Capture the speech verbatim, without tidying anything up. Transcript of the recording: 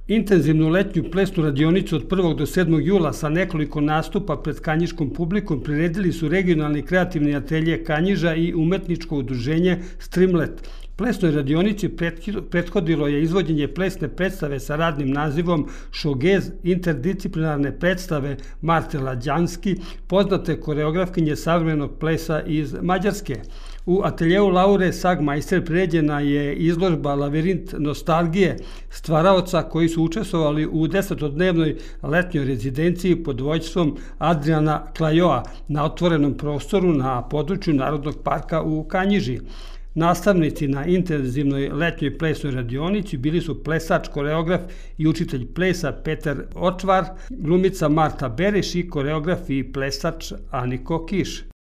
Intenzivnu letnju plesnu radionicu od prvog do sedmog jula sa nekoliko nastupa pred kanjiškom publikom priredili su regionalni kreativni atelje Kanjiža i umetničko udruženje Streamlet. Plesnoj radionici prethodilo je izvođenje plesne predstave sa radnim nazivom Šogez, interdisciplinarne predstave Marte Lađanski, poznate koreografkinje savremenog plesa iz Mađarske. U ateljeu Laure Sagmajster priređena je izložba Lavirint nostalgije stvaraoca koji su učestvovali u desetodnevnoj letnjoj rezidenciji pod vođstvom Adriana Klajoa na otvorenom prostoru na području Narodnog parka u Kanjiži. Nastavnici na intenzivnoj letnjoj plesnoj radionici bili su plesač, koreograf i učitelj plesa Petar Očvar, glumica Marta Bereš i koreograf i plesač Aniko Kiš.